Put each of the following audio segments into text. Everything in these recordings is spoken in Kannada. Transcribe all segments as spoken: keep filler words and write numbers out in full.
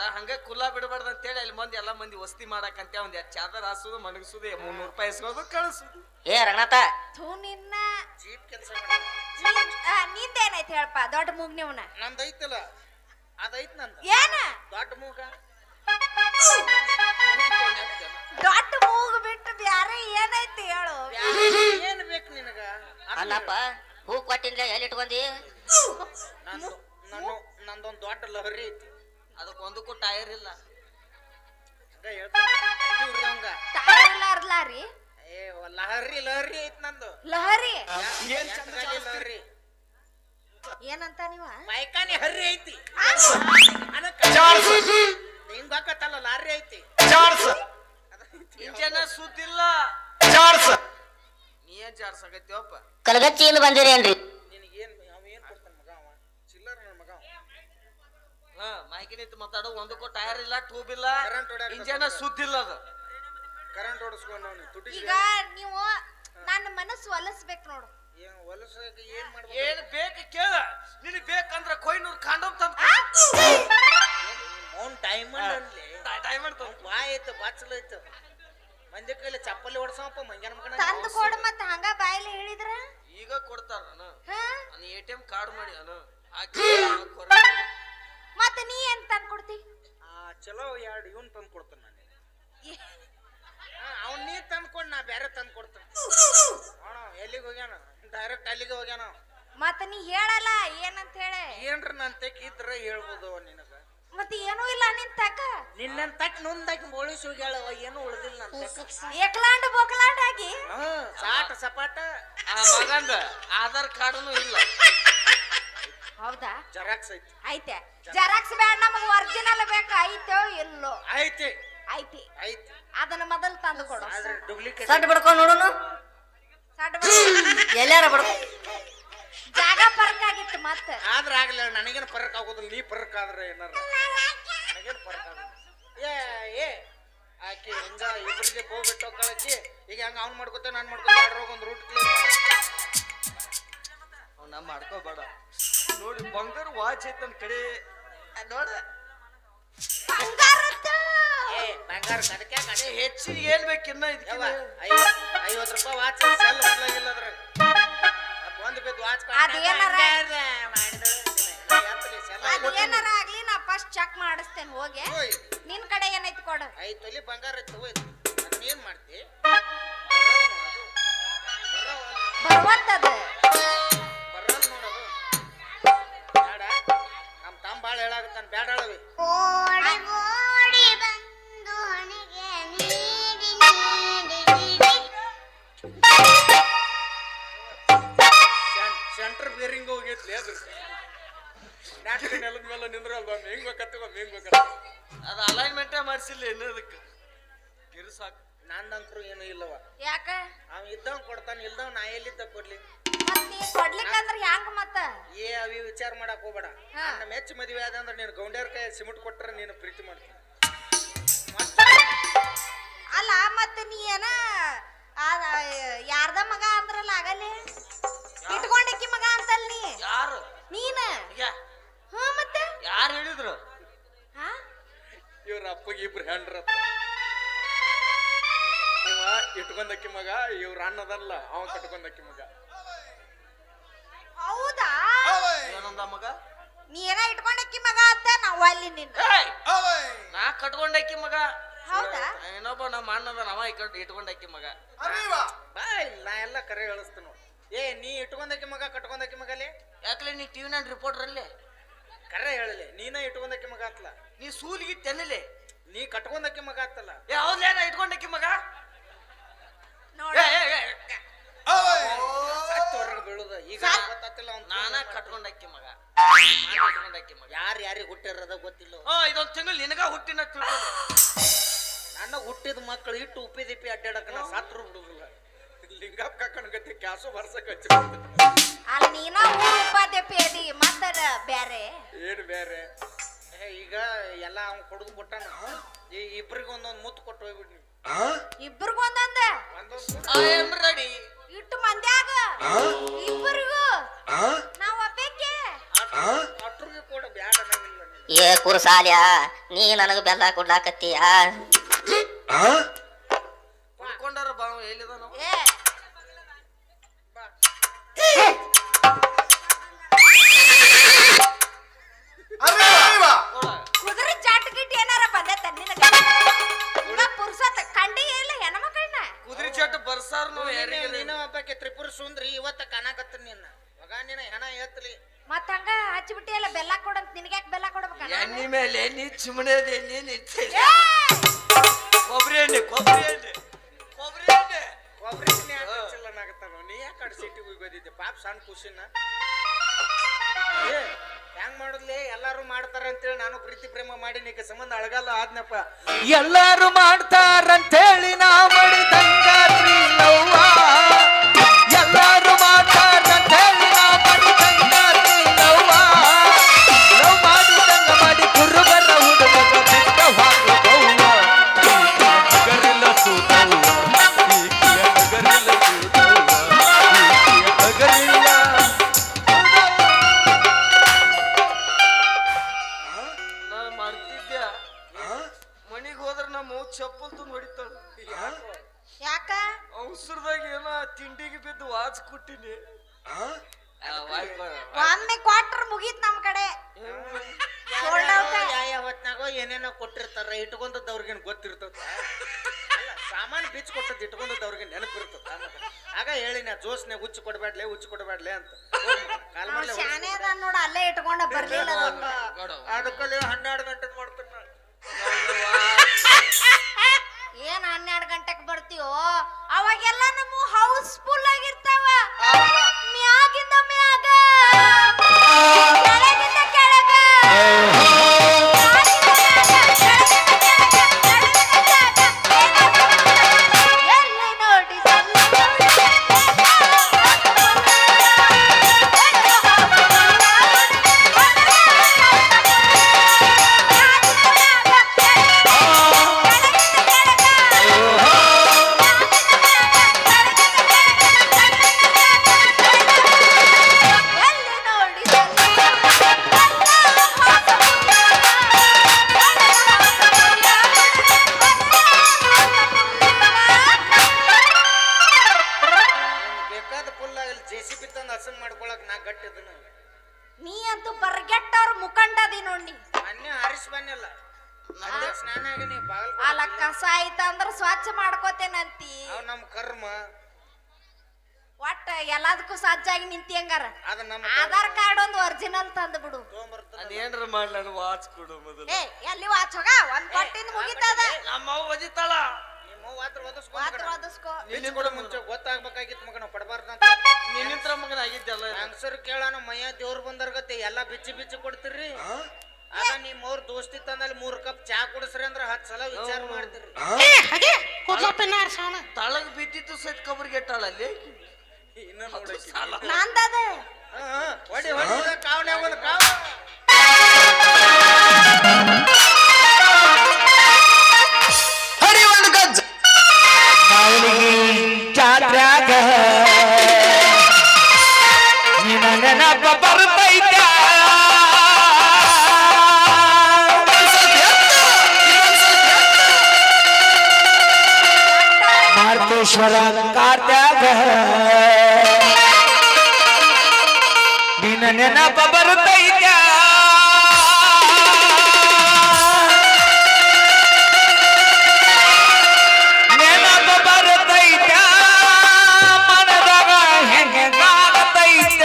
ಹಂಗ ಕುಲ್ಲ ಬಿಡಬಾರ್ದು ಅಂತೇಳಿ ಅಲ್ಲಿ ಮಂದಿ ಎಲ್ಲಾ ಮಂದಿ ವಸ್ತಿ ಮಾಡಕಂತ ಒಂದ್ ಎರಡ್ ಚಾದರ್ ಹಾಸುದು ಮಣಗಿಸುದು ಮುನ್ನೂರು ರೂಪಾಯಿ ಇಸ್ಕೋದು ಕಳಿಸುದು. ಏ ರಂಗನಾಥ ಥೂ ನಿನ್ನ ಚೀಪ್ ಕೆಲಸ ನಿಂದೇನೈತಿ ಹೇಳಪ್ಪ ದೊಡ್ಡ ಮೂಗ್ ನೀವ್ನ ನಂದು ಐತಲ್ಲ ಅದೈತ್ ನಂದು ಏನ ದೊಡ್ಡ ಮೂಗ ದೊಡ್ಡ ಮೂಗು ಬಿಟ್ಟು ಬ್ಯಾರೆ ಏನೈತಿ ಹೇಳು. ಏನ್ ಬೇಕು ನಿನಗ? ಅಲ್ಲಪ್ಪ ಹೂ ಕೊಟ್ಟಿನ್ಲೆ ಎಲ್ಲಿ ಇಟ್ಕೊಂಡಿ? ನಂದು ನಾನು ನಂದೊಂದ್ ದೊಡ್ಡ ಲಹರಿ ಐತಿ. ಅದಕ್ಕೆ ಒಂದಕ್ಕೂ ಟೈರ್ ಇಲ್ಲ. ಹಂಗ ಹೇಳ್ತಾವಂಗ ಟೈರ್ ಇಲ್ಲ ಅರ್ಲಾರಿ ಏ ಲಹರಿ ಲಹರಿ ಐತಿ ನಂದು. ಲಹರಿ ಲಹರಿ ಏನಂತ ನೀವ ಮೈಕಾನಿ ಹರ್ರಿ ಐತಿ. ಹಿಂಗ್ ಹಾಕತ್ತಲ್ಲ ಲಾರಿ ಐತಿ. ಇಂಜನ ಸುದ್ದಿಲ್ಲ ನೀ ಏನ್ ಜಾಡ್ಸಕತ್ತೀವಪ್ಪ? ಕಲಗಚ್ಚಿಯಿಂದ ಬಂದಿರೇನ್ರಿ? ನಿನಗೇನ್ ಅವ ಏನ್ ಕೊಡ್ತಾನ ಮಗ? ಅವ ಚಿಲ್ಲರ್ ನನ್ನ ಮಗ. ಹಾ ಮೈಕಿ ನಿಂತು ಮಾತಾಡೋ ಒಂದಕ್ಕೂ ಟೈರ್ ಇಲ್ಲ ಟ್ಯೂಬ್ ಇಲ್ಲ ಕರೆಂಟ್ ಇಂಜನ ಸುದ್ದಿಲ್ಲ ಅದು. ಕರೆಂಟ್ ಓಡಿಸ್ಕೊಂಡು ಅವನು ತುಟಿ ಈಗ ನೀವು ನನ್ನ ಮನಸ್ಸು ಒಲಿಸ್ಬೇಕು ನೋಡು. ಏನ್ ಹೊಲಸಾಗ ಏನ್ ಮಾಡ್ಬೇಕು? ಏನ್ ಬೇಕು ಕೇಳ. ನಿನಗ್ ಬೇಕಂದ್ರ ಕೊಯ್ನೂರ್ ಕಾಂಡೋಮ್ ತಂದ್ ಅವ್ನ್ ಡೈಮಂಡ್ ಅನ್ಲಿ ಡೈಮಂಡ್ ತಂದ್ ಬಾಯ್ ಐತೆ ಬಾಚಲ ಐತೆ ಮಂದಿ ಕೈಲಿ ಚಪ್ಪಲಿ ಹೊಡ್ಸಪ್ಪ ಮಂಗ್ಯಾನ ಮಗನ ತಂದು ಕೊಡು ಮತ್ತ ಹಂಗ ಬಾಯಲ್ಲಿ ಹೇಳಿದ್ರ ಈಗ ಕೊಡ್ತಾರ ನಾನು ನಾನು ಎ ಟಿ ಎಂ ಕಾರ್ಡ್ ಮಾಡಿ ನಾನು ಮತ್ತ ನೀ ಏನ್ ತಂದ್ ಕೊಡ್ತಿ? ಆ ಚಲೋ ಎರಡು ಇವನ್ ತಂದು ಕೊಡ್ತಾನ ನಾನು. ಅವ್ನ್ ನೀ ತಂದ್ಕೊಂಡ್ ನಾ ಬೇರೆ ತಂದು ಕೊಡ್ತಾನ. ಅಣ್ಣ ಎಲ್ಲಿಗೆ ಹೋಗ್ಯಾನ? ಡೈರೆಕ್ಟ್ ಅಲ್ಲಿಗೆ ಹೋಗ್ಯಾನ. ಮತ್ತ ನೀ ಹೇಳಲ್ಲ ಏನಂತ ಹೇಳಿ. ಏನ್ರ ನನ್ ತೆಕ್ ಇದ್ರ ಹೇಳ್ಬೋದು ನಿನಗ. ಮತ್ತ ಏನೂ ಇಲ್ಲ ನಿನ್ ತಕ. ನಿನ್ನ ತಕ್ ನೊಂದಾಕಿ ಬೋಳಿಸಿ ಹೋಗ್ಯಾಳವ ಏನು ಉಳ್ದಿಲ್ಲ ನನ್ ಏಕ್ಲಾಂಡ್ ಬೋಕ್ಲಾಂಡ್ ಆಗಿ ಹ್ಮ್ ಸಾಟ ಸಪಾಟ. ಆ ಮಗಂದ ಆಧಾರ್ ಕಾರ್ಡ್ನು ಇಲ್ಲ. ಹೌದಾ? ಜೆರಾಕ್ಸ್ ಐತಿ. ಐತೆ ಜೆರಾಕ್ಸ್ ಬೇಡ ನಮಗ ಒರಿಜಿನಲ್ ಬೇಕು. ಐತೋ ಇಲ್ಲೋ? ಐತಿ ಐತಿ ಐತಿ. ಅದನ್ನ ಮೊದಲು ತಂದು ಕೊಡು. ಆದ್ರೆ ಡುಪ್ಲಿಕೇಟ್ ಸಡ್ ಬಿಡ್ಕೊಂಡು ನೋಡುನು ಎಲ್ಲಾರ ಬಿಡ್ಕೊ. ಜಾಗ ಪರ್ಕ್ ಆಗಿತ್ತು ಮತ್ತ. ಆದ್ರ ಆಗ್ಲಿಲ್ಲ ನನಗೇನು ಪರಕ್ ಆಗೋದಿಲ್ಲ. ನೀ ಪರಕ್ ಆದ್ರೆ ಏನಾರ ನನಗೇನು ಪರಕ್ ಆಗೋದಿಲ್ಲ. ಏ ಏ ಆಕಿ ಹಿಂಗ ಇಬ್ಬರಿಗೆ ಹೋಗ್ಬಿಟ್ಟು ಕಳಕಿ ಈಗ ಹಂಗ ಅವ್ನು ಮಾಡ್ಕೊತ ನಾನು ಮಾಡ್ಕೊತ ಆಡ್ರೋಗ ಒಂದು ರೂಟ್ ಕ್ಲಿಯರ್ ಮಾಡಿ ಅವ್ನ ಮಾಡ್ಕೋಬೇಡ. ನೋಡಿ ಬಂಗಾರ ವಾಚ್ ಐತ್ ನನ್ ಕಡೆ ನೋಡ. ಏ ಬಂಗಾರ ಕಡಕೆ ಕಡೆ ಹೆಚ್ಚಿಗೆ ಏನ್ ಬೇಕಿನ್ನ ಇದಕ್ಕೆ ಐವತ್ತು ರೂಪಾಯಿ ವಾಚ್ ಸೆಲ್ ಮೊದ್ಲಾಗಿಲ್ಲ ಅದ್ರಾಗ ಒಂದ್ ಬಿದ್ದು ವಾಚ್ ಅದೇನಾರ ಅದೇನಾರ ಆಗ್ಲಿ ನಾ ಫಸ್ಟ್ ಚೆಕ್ ಮಾಡಿಸ್ತೇನೆ ಹೋಗಿ. ನಿನ್ ಕಡೆ ಏನೈತಿ ಕೊಡು. ಐದು ತೊಲಿ ಬಂಗಾರ ಐತಿ ಹೋಯ್ತು. ಅದನ್ನ ಏನ್ ಮಾಡ್ತಿ? ಬರುವಂತದ ಬರಲ್ಲ ನೋಡದು ಬೇಡ. ನಮ್ ತಮ್ಮ ಬಾಳ ಹೇಳಾಗತ್ತಾನ ಬೇಡ ಹೇಳವಿ. ಸೆಂಟರ್ ಬೇರಿಂಗ್ ಹೋಗೈತ್ಲಿ ಅದ್ರ ನಾಟಕ ನೆಲದ ಮೇಲೆ ನಿಂದ್ರಲ್ವ ಹೆಂಗ್ ಬೇಕತ್ತ ಹೆಂಗ್ ಬೇಕತ್ತ ಅದು ಅಲೈನ್ಮೆಂಟೇ ಮಾಡಿಸಿಲ್ಲ ಇನ್ನು ಅದಕ್ಕೆ ಗಿರ್ಸಾಕ್. ನಂದಂಕ್ರು ಏನು ಇಲ್ಲವ. ಯಾಕ? ಅವ ಇದ್ದವ್ ಕೊಡ್ತಾನ ಇಲ್ದವ್ ನಾ ಎಲ್ಲಿದ್ದ ಕೊಡ್ಲಿ? ಮತ್ ನೀ ಕೊಡ್ಲಿಕ್ಕಂದ್ರ ಹ್ಯಾಂಗ ಮತ್ತ? ಏ ಅವಿ ವಿಚಾರ ಮಾಡಕ್ ಹೋಗ್ಬೇಡ. ನನ್ನ ಮೆಚ್ಚ ಮದುವೆ ಆದ ಅಂದ್ರೆ ನೀನು ಗೌಂಡ್ಯಾರ ಕೈ ಸಿಮೆಂಟ್ ಕೊಟ್ರೆ ನೀನು ಪ್ರೀತಿ ಮಾಡ್ತೀನಿ. ಅಲ್ಲ ಮತ್ತ ನೀ ಏನ ಯಾರ್ದ ಮಗ ಅಂದ್ರಲ್ಲ ಆಗಲೇ ಇಟ್ಕೊಂಡಕ್ಕಿ ಮಗ ಅಂತಲ್ ನೀ ಯಾರು? ನೀನ. ಹಾ ಮತ್ತೆ ಯಾರು ಹೇಳಿದ್ರು? ಇವ್ರ ಅಪ್ಪಗೆ ಇಬ್ರು ಹೆಂಡ್ರ ಇವ ಇಟ್ಕೊಂಡಕ್ಕಿ ಮಗ, ಇವ್ರ ಅಣ್ಣದಲ್ಲ ಅವ ಕಟ್ಕೊಂಡಕ್ಕಿ ಮಗ. ಹೌದಾ? ಏನಂದ ಮಗ? ನೀ ಏನ ಇಟ್ಕೊಂಡಕ್ಕಿ ಮಗ ಅಂತ ನಾವು ಅಲ್ಲಿ ನಿನ್ನ ನಾ ಕಟ್ಕೊಂಡಕ್ಕಿ ಮಗ. ಹೌದಾ? ಏನೊಬ್ಬ ನಮ್ಮ ಅಣ್ಣದ ನವ ಇಟ್ಕೊಂಡಕ್ಕಿ ಮಗ. ಬಾ ನಾ ಎಲ್ಲ ಕರೆ ಹೇಳಿಸ್ತೀನಿ. ಏ ನೀ ಇಟ್ಕೊಂಡಕ್ಕಿ ಮಗ ಕಟ್ಕೊಂಡಕ್ಕಿ ಮಗಲೇ ಯಾಕಲೆ ನೀ ಟಿವಿ ನೈನ್ ರಿಪೋರ್ಟರ್ ಅಲ್ಲೇ ಕರೆ ಹೇಳಲಿ. ನೀನ ಇಟ್ಕೊಂಡಕ್ಕಿ ಮಗ ಆತ್ಲ. ನೀ ಸೂಲಿಗೆ ತೆನ್ನಲೆ ನೀ ಕಟ್ಕೊಂಡಕ್ಕಿ ಮಗ ಆತಲ್ಲ. ಏ ಹೌದ್ಲೇನ ಇಟ್ಕೊಂಡಕ್ಕಿ ಮಗ? ಹೊರಗೆ ಬೀಳುದ ಈಗ ಗೊತ್ತಾತಿಲ್ಲ. ನಾನ ಕಟ್ಕೊಂಡಕ್ಕಿ ಮಗ. ಕಟ್ಕೊಂಡಕ್ಕಿ ಮಗ ಯಾರು ಯಾರಿಗೆ ಹುಟ್ಟಿರದ ಗೊತ್ತಿಲ್ಲ. ಹಾ ಇದೊಂದ್ ತಿಂಗಳು ನಿನಗ ಹುಟ್ಟಿನ ತಿಳ್ಕೊಂಡು ನನ್ನ ಹುಟ್ಟಿದ ಮಕ್ಕಳು ಇಟ್ಟು ಉಪ್ಪಿ ದಿಪ್ಪಿ ಅಡ್ಡಾಡಕ ನಾ ಸಾತ್ರು ಬಿಡುದಿಲ್ಲ. ಲಿಂಗಪ್ಪ ಕಾಕನ ಗತಿ ಕ್ಯಾಸು ಬರ್ಸಕ್ ಹಚ್ಚ ಅಲ್ಲಿ ನೀನ ಊರು ಉಪಾಧ್ಯಕ್ಷ ಅದಿ ಮತ್ತ ಬ್ಯಾರೆ ಏನು ಬೇರೆ. ಈಗ ಎಲ್ಲ ಅವ್ನು ಕೊಡುದು ಕೊಟ್ಟಾನ. ಈ ಇಬ್ರಿಗೆ ಒಂದೊಂದು ಮುತ್ತು ಕೊಟ್ಟು ಹೋಗ್ಬಿಡ್ನಿ. ಇಬ್ಬರಿಗೂ ಒಂದೊಂದ ಒಂದೊಂದು ರೆಡಿ ಇಟ್ಟು ಮಂದ್ಯಾಗ ಇಬ್ಬರಿಗೂ ನಾವ್ ಒಬ್ಬಕ್ಕೆ ಅಟ್ರಿಗೆ ಕೂಡ ಬ್ಯಾಡ ಅನ್ನಂಗಿಲ್ಲ. ಏ ಕುರ್ಸಾಲ್ಯ ನೀ ನನಗ ಬೆಲ್ಲ ಕೊಡ್ಲಾಕತ್ತೀಯ ಕುಡ್ಕೊಂಡಾರ ಬಾ ಎಲ್ಲಿದ ನಾವು ಏ ಕುದುರೆ ಜಾಟ್ ಗಿಟ್ ಏನಾರ ಬಂದೈತ ನಿನಗ ಈಗ ಪುರುಸತ್ ಕಂಡಿ ಇಲ್ಲ ಹೆಣ್ಮಕ್ಳನ್ನ ಕುದುರೆ ಚಟ್ ಬರ್ಸಾರ ನಾವು ಯಾರಿಗೆ ನೀನು ಒಬ್ಬಾಕೆ ತ್ರಿಪುರ ಸುಂದ್ರಿ ಇವತ್ತ ಕಾಣಕತ್ತ ನಿನ್ನ ಮಗ ನಿನ್ನ ಹೆಣ ಎತ್ತಲಿ ಮತ್ತ ಹಂಗ ಹಚ್ಚಿಬಿಟ್ಟಿ ಎಲ್ಲ ಬೆಲ್ಲ ಕೊಡಂತ ನಿನಗ್ಯಾಕ ಬೆಲ್ಲ ಕೊಡ್ಬೇಕಣ್ಣ ಎಣ್ಣಿ ಮೇಲೆ ಎಣ್ಣಿ ಚಿಮಣದ ಎಣ್ಣಿ ನಿಂತಿಲ್ಲ ಕೊಬ್ಬರಿ ಎಣ್ಣೆ ಕೊಬ್ಬರಿ ಎಣ್ಣೆ ಕೊಬ್ಬರಿ ಎಣ್ಣೆ ಒಬ್ರಿಗೆ ಚಿಲ್ಲನಾಗತ್ತಾನ ನೀ ಯಾಕೆ ಕಡೆ ಸಿಟಿಗೆ ಹೋಗೋದಿದ್ದೆ ಪಾಪ ಸಣ್ಣ ಖುಷಿನ ಏ ಹೆಂಗ್ ಮಾಡುದ್ಲಿ ಎಲ್ಲಾರು ಮಾಡ್ತಾರ ಅಂತೇಳಿ ನಾನು ಪ್ರೀತಿ ಪ್ರೇಮ ಮಾಡಿ ನೀಕ ಸಂಬಂಧ ಅಳಗಲ್ಲ ಆದ್ನಪ್ಪ ಎಲ್ಲಾರು ಮಾಡ್ತಾರಂತೇಳಿ ನಾ ಮಾಡಿದಂಗಾತ್ರಿ ನೋವ ಎಲ್ಲಾರು ಮಾಡ್ತಾರಂತೇಳಿ ನಾ ಮಾಡಿದಂಗಾತ್ರಿ ನೋವ ಲವ್ ಮಾಡಿದಂಗ ಮಾಡಿ ಕುರುಬರ ಹುಡುಗ ಬಿಟ್ಟ ಹಾಕು ಬೌವ ಗರಿಲ್ಲ ಸೂತವ್ವ ಈಕಿಯ ಗರಿಲ್ಲ ಸೂತವ್ವ ಈಕಿಯ ಗರಿಲ್ಲ ಮನಿಗ್ ಹೋದ್ರ ನಮ್ಮ ಚಪ್ಪಲ್ ತುಂಬ ಹೊಡಿತಾಳ ಯಾಕ ಅವಸರದಾಗ ಏನ ತಿಂಡಿಗೆ ಬಿದ್ದು ವಾಚ್ ಕೊಟ್ಟಿನಿ ಒಮ್ಮೆ ಕ್ವಾರ್ಟರ್ ಮುಗೀತ್ ನಮ್ ಕಡೆ ಯಾವ ಹೊತ್ನಾಗೋ ಏನೇನೋ ಕೊಟ್ಟಿರ್ತಾರ ಇಟ್ಕೊಂಡದವ್ರಿಗೇನು ಗೊತ್ತಿರ್ತದ ಸಾಮಾನು ಬಿಚ್ಚ ಕೊಟ್ಟದ್ ಇಟ್ಕೊಂಡದವ್ರಿಗೆ ನೆನಪಿರ್ತದ ಆಗ ಹೇಳಿನ ಜೋಸ್ನೆ ಹುಚ್ಚು ಕೊಡ್ಬೇಡ್ಲೆ ಹುಚ್ಚು ಕೊಡ್ಬೇಡ್ಲೆ ಅಂತ ಕಾಲ್ ಮಾಡ್ಲೆ ಶಾನೆ ಅದ ನೋಡ ಅಲ್ಲೇ ಇಟ್ಕೊಂಡ ಬರ್ಲಿಲ್ಲ ಅದಕ್ಕಲ್ಲಿ ಹನ್ನೆರಡು ಗಂಟೆ ಮಾಡ್ತೀನಿ ಏನ್ ಹನ್ನೆರಡು ಗಂಟೆಗೆ ಬರ್ತೀವೋ ಅವಾಗೆಲ್ಲ ನಮ್ಮ ಹೌಸ್ಫುಲ್ ಆಗಿರ್ತಾವ ಮ್ಯಾಗಿಂದ ಮ್ಯಾಗ ಕೆಳಗಿಂದ ಕೆಳಗ ಎಲ್ಲಿ ನೋಡಿದಲ್ಲಿ ನೀ ಅಂತೂ ಬರ್ಗೆಟ್ಟವ್ರ ಮುಖಂಡದಿ ನೋಡಿ ಮೊನ್ನೆ ಹರಿಸ್ ಬನ್ನಿಲ್ಲ ಸ್ನಾನ ಆಗಿನಿ ಬಾಗಲ್ ಅಲ್ಲ ಕಸ ಆಯ್ತ ಅಂದ್ರ ಸ್ವಚ್ಛ ಮಾಡ್ಕೋತೇನಂತಿ ಅವ್ ನಮ್ ಕರ್ಮ ಒಟ್ಟ ಎಲ್ಲದಕ್ಕೂ ಸಜ್ಜಾಗಿ ನಿಂತಿ ಹಂಗಾರ ಅದ ನಮ್ಮ ಆಧಾರ್ ಕಾರ್ಡ್ ಒಂದು ಒರಿಜಿನಲ್ ತಂದು ಬಿಡು ಅದೇನ್ರ ಮಾಡ್ಲ ವಾಚ್ ಕೊಡು ಮೊದಲು ಏ ಎಲ್ಲಿ ವಾಚ್ ಹೋಗ ಒಂದ್ ಕೊಟ್ಟಿಂದ ಮುಗಿತದ ನಮ್ಮ ಅವ್ವ ಒದಿತಾಳ ನಿಮ್ಮ ವಾತ್ರ ವಾತ್ರ ಓದಿಸ್ಕೋ ಇಲ್ಲಿ ಕೂಡ ಮುಂಚೆ ಗೊತ್ತಾಗ್ಬೇಕಾಗಿತ್ತು ಮಗನ ಪಡಬಾರ್ದಂತ ನಿನ್ನಿಂತ್ರ ಮಗನ ಆಗಿದ್ದಲ್ಲ ಹಂಗಸರ್ ಕೇಳಾನ ಮಯ್ಯ ದೇವ್ರು ಬಂದರ್ಗತ್ತೆ ಎಲ್ಲಾ ಬಿಚ್ಚಿ ಬಿಚ್ಚಿ ಕೊಡ್ತಿರ್ರಿ ಆಗ ನಿಮ್ ಅವ್ರ ದೋಸ್ತಿ ತಂದಲ್ಲಿ ಮೂರ್ ಕಪ್ ಚಾ ಕುಡಿಸ್ರಿ ಅಂದ್ರ ಹತ್ ಸಲ ವಿಚಾರ ಮಾಡ್ತಿರ್ರಿ ತಳಗ್ ಬಿದ್ದಿತ್ತು ಸಹಿತ ಕಬರ್ಗೆ ಇಟ್ಟಾಳ ಅಲ್ಲಿ ಇನ್ನ ನೋಡಕ್ಕೆ ನಂದದ ಹೊಡಿ ಹೊಡಿ ಕಾವನೆ ಒಂದು ಕಾವ ಹರಿ ಒಂದು ಗಜ್ಜ ಚಾತ್ರ್ಯಾಗ ನಿನ್ನ ನೆನಪ ಬರ್ತೈತ ಮಾರ್ತೇಶ್ವರ ಕಾರ್ತ್ಯಾಗ ನಿನ್ನ ನೆನಪ ಬರ್ತೈತ ನೆನಪ ಬರ್ತೈತ ಮನದಾಗ ಹೆಂಗಾಗತೈತ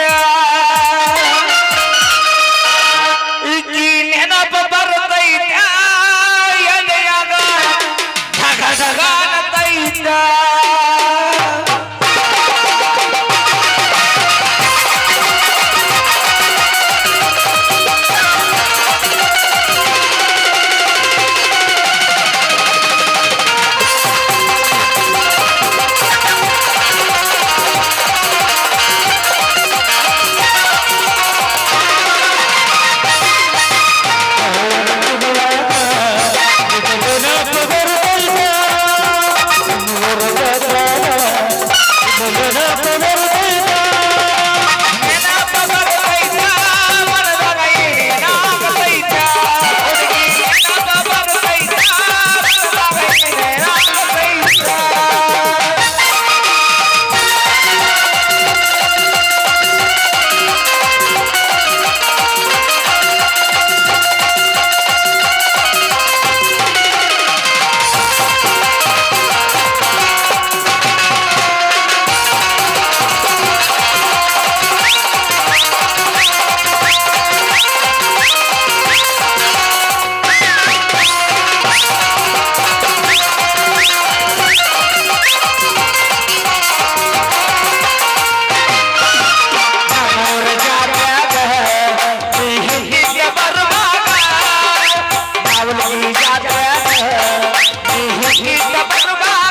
ಈಕಿ ನೆನಪ ಬರ್ತೈತ ಎಲೆಯಾಗ ಢಗ ಢಗಾನತೈತ ಜಾಗ ನೀ ಹಿಗ್ಗಿದ್ದ ಬರುವಾಗ